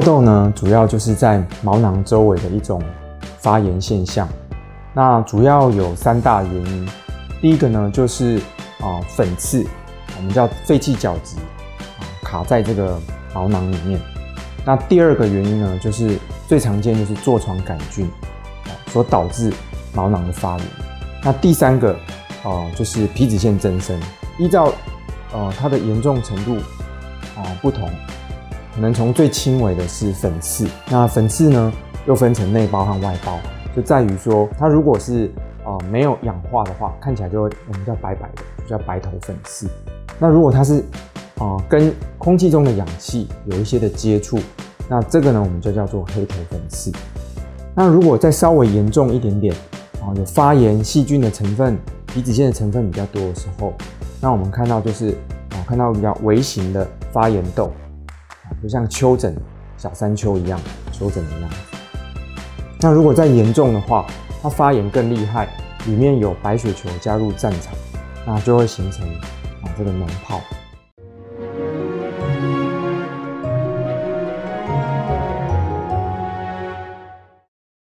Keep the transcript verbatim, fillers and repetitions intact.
痘呢，主要就是在毛囊周围的一种发炎现象。那主要有三大原因。第一个呢，就是啊、呃、粉刺，我们叫肺气角质啊卡在这个毛囊里面。那第二个原因呢，就是最常见就是痤疮杆菌啊所导致毛囊的发炎。那第三个哦、呃、就是皮脂腺增生，依照呃它的严重程度啊、呃、不同，可能从最轻微的是粉刺，那粉刺呢又分成内包和外包，就在于说它如果是呃没有氧化的话，看起来就会我们叫白白的，就叫白头粉刺。那如果它是呃跟空气中的氧气有一些的接触，那这个呢我们就叫做黑头粉刺。那如果再稍微严重一点点啊、呃，有发炎细菌的成分、皮脂腺的成分比较多的时候，那我们看到就是啊、呃、看到比较微型的发炎痘，啊就像丘疹、小山丘一样，丘疹的样子。那如果再严重的话，它发炎更厉害，里面有白血球加入战场，那就会形成啊这个脓疱。